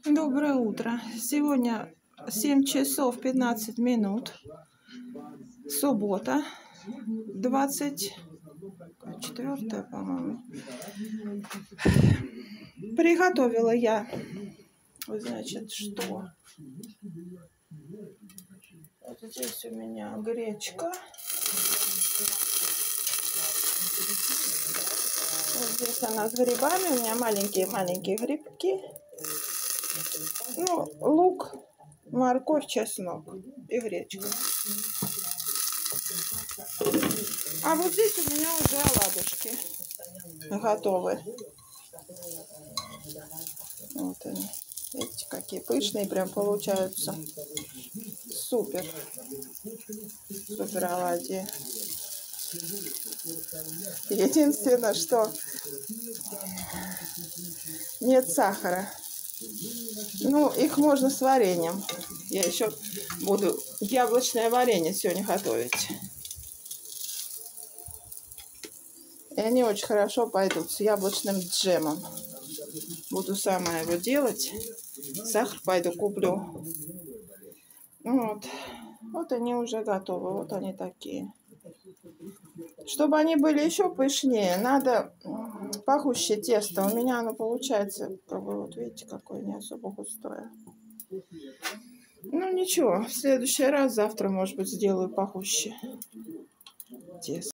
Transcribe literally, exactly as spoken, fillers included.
Доброе утро. Сегодня семь часов пятнадцать минут. Суббота. двадцать четвёртое, по-моему. Приготовила я, значит, что? Вот здесь у меня гречка. Вот здесь она с грибами. У меня маленькие-маленькие грибки. Ну, лук, морковь, чеснок и гречка. А вот здесь у меня уже оладушки готовы. Вот они. Видите, какие пышные прям получаются. Супер. Супер оладьи. Единственное, что нет сахара. Ну, их можно с вареньем. Я еще буду яблочное варенье сегодня готовить. И они очень хорошо пойдут с яблочным джемом. Буду сама его делать. Сахар пойду куплю. Вот. Вот они уже готовы. Вот они такие. Чтобы они были еще пышнее, надо пахуще тесто. У меня оно получается, как бы, вот видите, какое не особо густое. Ну ничего, в следующий раз, завтра, может быть, сделаю пахуще тесто.